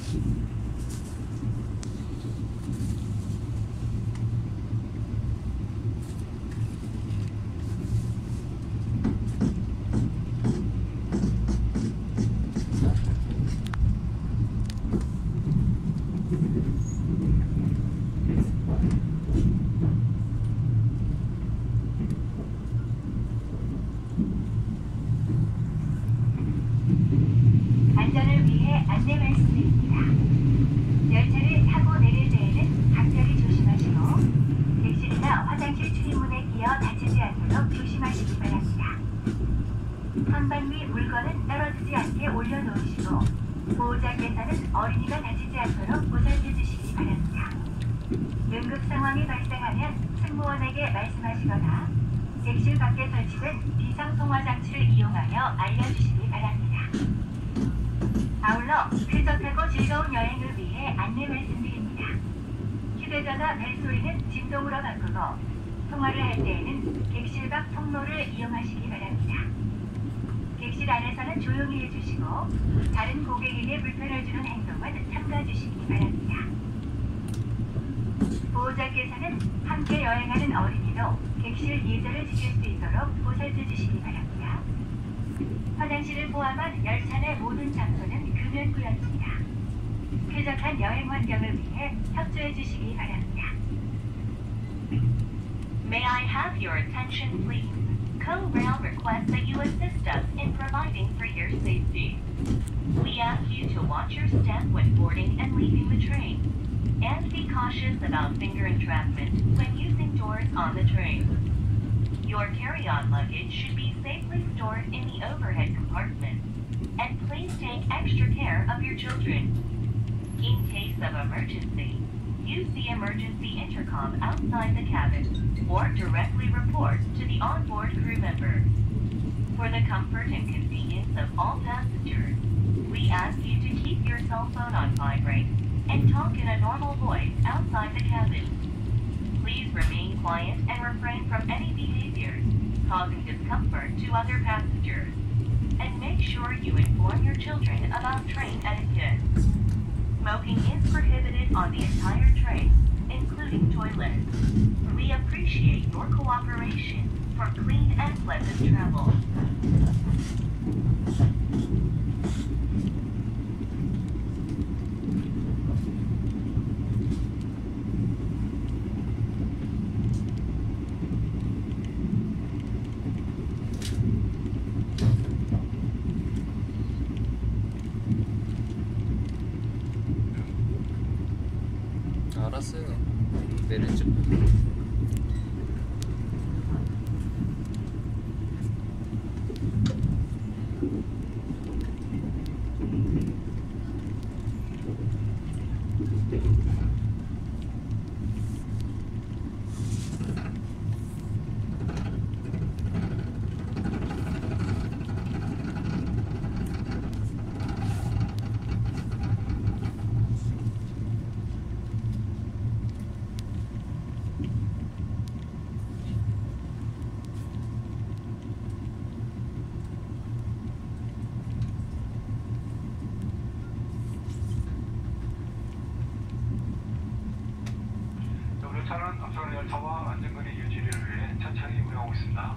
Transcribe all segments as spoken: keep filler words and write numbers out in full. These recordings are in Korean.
안전을 위해 안내 말씀드립니다. 열차를 타고 내릴 때에는 각별히 조심하시고 객실이나 화장실 출입문에 끼어 다치지 않도록 조심하시기 바랍니다. 선반 위 물건은 떨어지지 않게 올려놓으시고 보호자께서는 어린이가 다치지 않도록 보살펴 주시기 바랍니다. 응급 상황이 발생하면 승무원에게 말씀하시거나 객실 밖에 설치된 비상통화 장치를 이용하여 알려주시기 바랍니다. 아울러 쾌적하고 즐거운 여행을 위해 안내 말씀드립니다. 휴대전화 벨소리는 진동으로 바꾸고 통화를 할 때에는 객실 밖 통로를 이용하시기 바랍니다. 객실 안에서는 조용히 해주시고 다른 고객에게 불편을 주는 행동은 삼가 주시기 바랍니다. 보호자께서는 함께 여행하는 어린이도 객실 예절을 지킬 수 있도록 보살펴 주시기 바랍니다. 화장실을 포함한 열차 내 모든 장소는 금연구역입니다. 쾌적한 여행 환경을 위해 협조해 주시기 바랍니다. May I have your attention, please? Co-Rail requests that you assist us in providing for your safety. We ask you to watch your step when boarding and leaving the train, and be cautious about finger entrapment when using doors on the train. Your carry-on luggage should be safely stored in the overhead compartment, and please take extra care of your children. In case of emergency, use the emergency intercom outside the cabin, or directly report to the onboard crew member. For the comfort and convenience of all passengers, we ask you to keep your cell phone on vibrate and talk in a normal voice outside the cabin. Please remain quiet and refrain from any behaviors causing discomfort to other passengers. And make sure you inform your children about train etiquette. Smoking is prohibited on the entire train, including toilets. We appreciate your cooperation for clean and pleasant travel. 알았어요. 내렸죠. 열차는 앞선 열차와 안전거리 유지를 위해 천천히 운행하고 있습니다.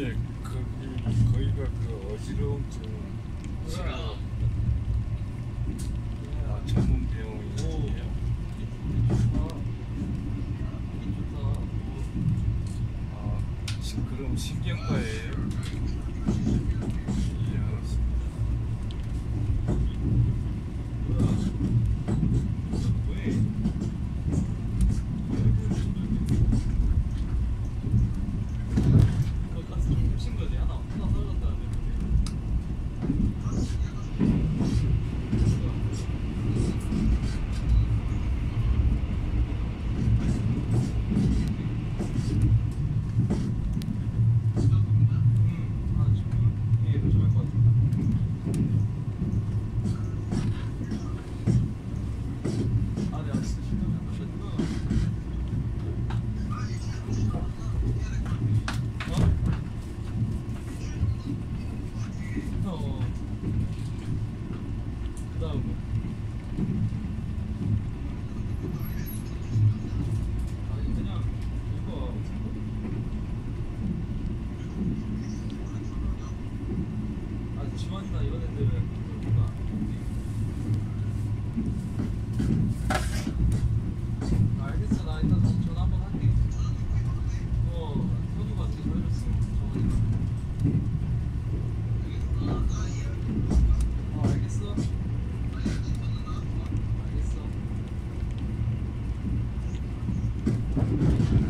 아니 거기 거기가 그 어지러움증 치료 아, 전문 병원이에요. 아, 시- 그럼 신경과예요? 이해하겠습니다. 지원이나 이런 애들은 그렇구나. 알겠어, 나 일단 전화 한번 할게. 어, 현우가 되게 잘해줬어. 정원이가. 어, 알겠어. 알겠어.